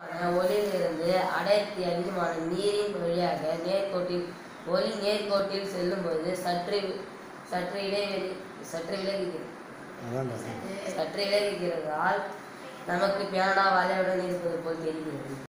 ஒளியிலிருந்து அடர்த்தி அதிகமான நீரின் வழியாக ஒளி நேர்கோட்டில் செல்லும்போது சற்று விலகுகிறதால் நமக்கு பியானோ வளைவுடன் இருப்பது போல் தெரிகிறது.